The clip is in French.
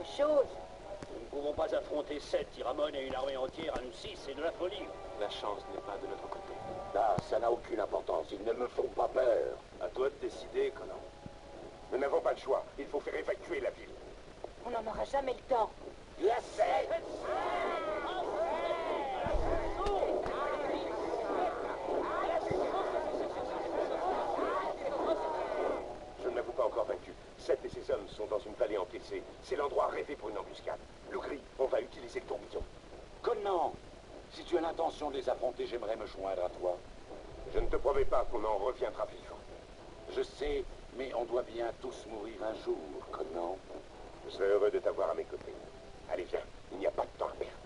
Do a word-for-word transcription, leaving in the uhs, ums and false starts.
chose. Nous ne pouvons pas affronter sept Tyramon et une armée entière à nous six, c'est de la folie. La chance n'est pas de notre côté. Ah, ça n'a aucune importance, ils ne me font pas peur. À toi de décider, Conan. Nous n'avons pas le choix, il faut faire évacuer la ville. On n'en aura jamais le temps. La scène. Je ne l'avoue pas encore vaincu. Seth et ses hommes sont dans une vallée encaissée. C'est l'endroit rêvé pour une embuscade. Le gris, on va utiliser le tourbillon. Conan, si tu as l'intention de les affronter, j'aimerais me joindre à toi. Je ne te promets pas qu'on en reviendra vivant. Je sais, mais on doit bien tous mourir un jour, Conan. Je serais heureux de t'avoir à mes côtés. Allez, viens, il n'y a pas de temps à perdre.